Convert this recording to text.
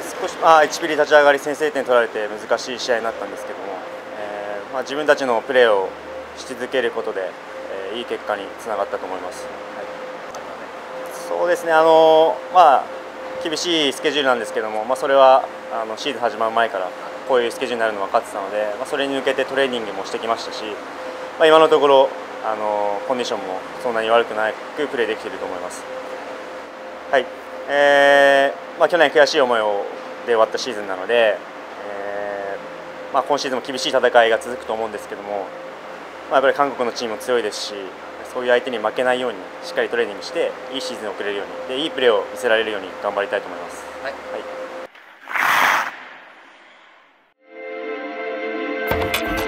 少し、1ピリ立ち上がり先制点取られて難しい試合になったんですけども、自分たちのプレーをし続けることで、いい結果につながったと思います。はい、そうですね、厳しいスケジュールなんですけども、それはシーズン始まる前からこういうスケジュールになるの分かってたので、それに向けてトレーニングもしてきましたし、今のところコンディションもそんなに悪くなくプレーできていると思います。はい、去年悔しい思いで終わったシーズンなので、今シーズンも厳しい戦いが続くと思うんですけども、やっぱり韓国のチームも強いですし、そういう相手に負けないようにしっかりトレーニングしていいシーズンを送れるようにでいいプレーを見せられるように頑張りたいと思います。はい、はい。